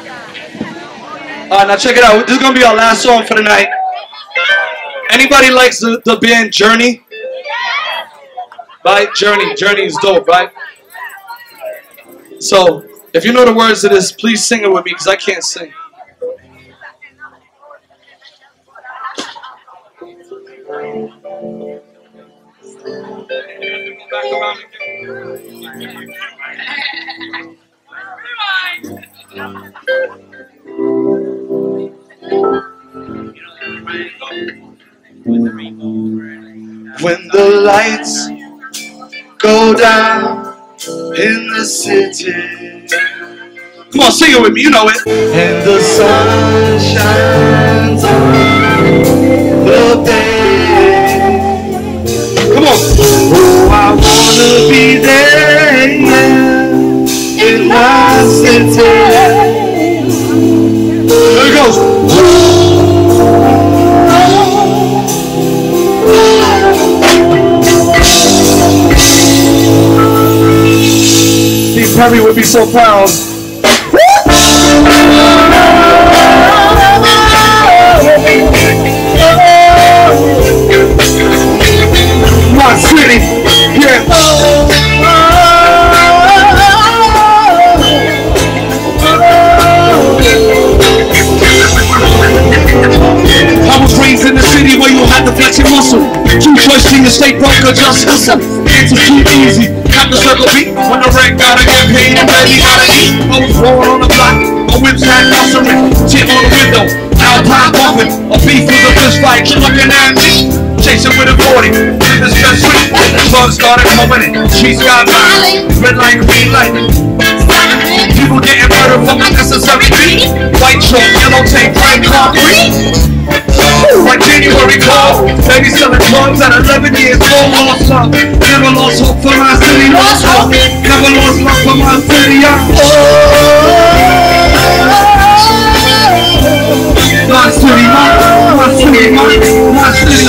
Alright, now check it out. This is gonna be our last song for the night. Anybody likes the band Journey? Right? Journey is dope, right? So, if you know the words to this, please sing it with me, because I can't sing. When the lights go down in the city. Come on, sing it with me, you know it. And the sun shines on the bay. Come on. Oh, I wanna be there, yeah, in my city. There it goes. Steve Perry would be so proud. My city, yeah. I was raised in the city where you had to flex your muscle. True choice to your state broker, just hustle. Answers too easy. Have to circle beat when the rent gotta get paid and baby gotta eat. I was born on the block, my whips had muscling. Tip on the window, Alpine bumping. A beef with a fist fight, looking at me. Chasing with a 40, with this best sweet. The slugs started coming in, she's got mine. Red light, green light. People getting murdered for unnecessary beat. White chalk, yellow tape, red concrete. Like January call, baby selling drugs at 11 years old. Lost love, never lost hope for my city. Lost hope, never lost love for my city. My city, my city, my city, my city,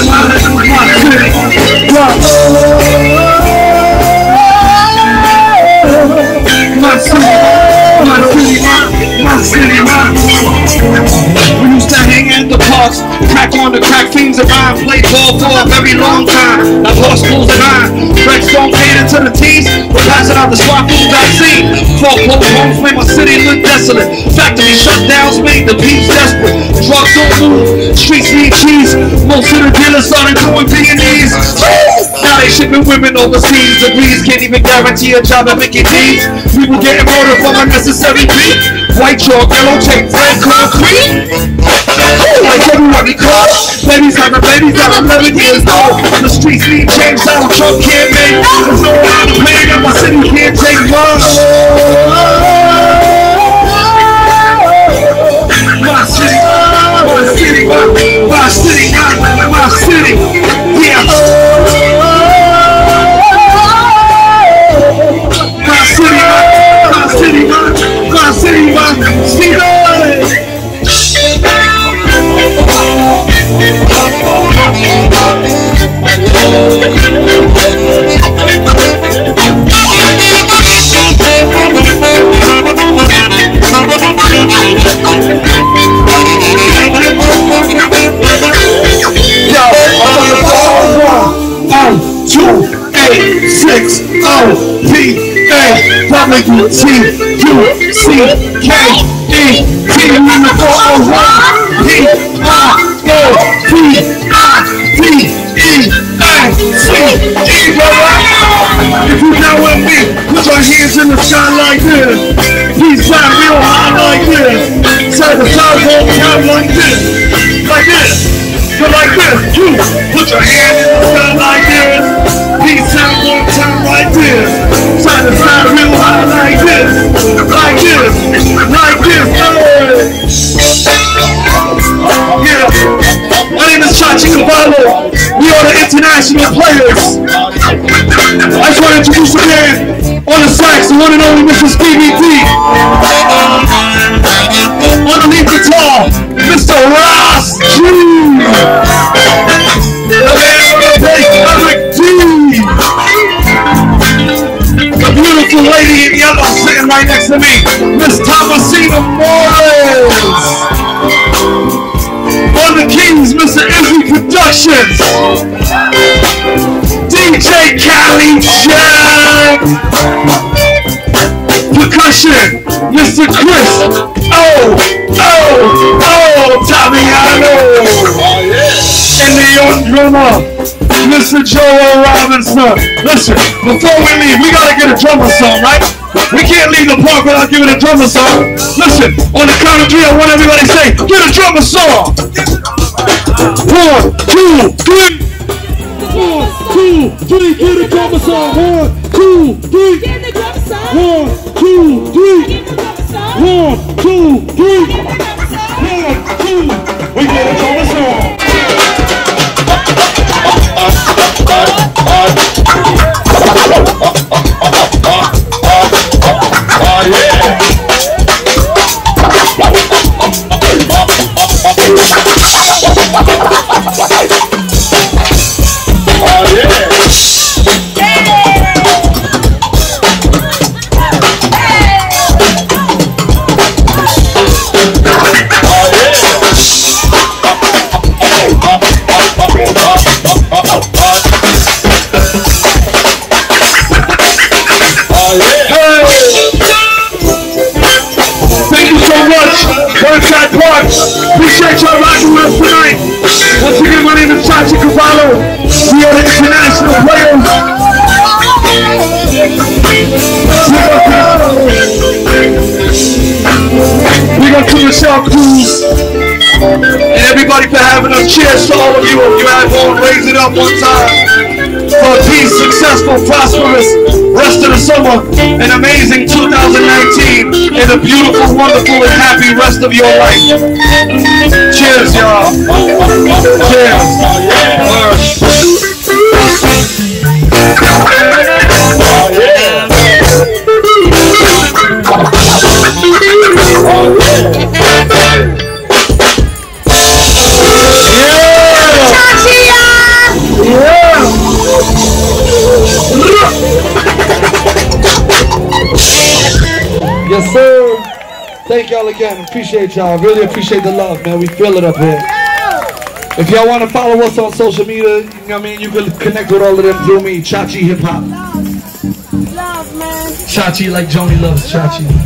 my city, my city. We used to hang at the parks, crack on the crack fiends of mine, played ball for a very long time. I've lost schools of mine. Rex don't cater to the teens, we're passing out the swap food vaccine. Foreclosed homes made my city look desolate. Factory shutdowns made the peeps desperate. Drugs don't move, streets need cheese. Most of the dealers started doing B&Es. Now they shipping women overseas. The breeze can't even guarantee a job at Mickey D's. People getting murdered for unnecessary beat. White chalk, yellow tape, red concrete. Like everybody caught. Babies having babies at 11 years old. The streets need change, Donald Trump can't make. There's no amount of pain that my city can't take mine. My city, my city, my city, my city, yeah. My city, my city, my city, my city. T-U-C-K-E-T in the 401 P-I-O-P-I-T-E-A-C-E, brother. If you down with me, put your hands in the sky like this. Peace out real high like this. Side to side, whole time like this. Like this. Go like this. You put your hands in the sky like this. Peace out one time like this. Side to side real high like this. Like this. Like this. Yeah. My name is Chachi Cavallo. We are the international players. I just want to introduce a man on the sax, the one and only Mr. Stevie D. On the lead guitar, Mr. Ross G. The man on the bass, Eric D. The beautiful lady in yellow sitting right next to me, Miss Thomasina Moore. One of the kings, Mr. Izzy Productions. DJ Cali Jack. Percussion, Mr. Chris. Oh, Tamiano. And the young drummer, Mr. Joel Robinson. Listen, before we leave, we gotta get a drummer song, right? We can't leave the park without giving a drummer song. Listen, on the count of 3, I want everybody to say, get a drummer song. 1, 2, 3. 1, 2, 3, get a drummer song. 1, 2, 3. 1, 2, 3. 1, 2, 3. 1, 2. We get a drummer song. Appreciate y'all rocking with us tonight. Once again, my name is Chachi Cavallo. We are the international players. We got to Michelle Cruz and everybody for having us. Cheers to all of you. If you had one, raise it up one time. For peace, successful, prosperous rest of the summer, an amazing 2019, and a beautiful, wonderful, and happy rest of your life. Cheers, y'all. Cheers. Yes, sir. Thank y'all again. Appreciate y'all. Really appreciate the love, man. We feel it up here. If y'all want to follow us on social media, you know what I mean, you can connect with all of them through me. Chachi Hip Hop. Love, man. Chachi like Joni loves Chachi.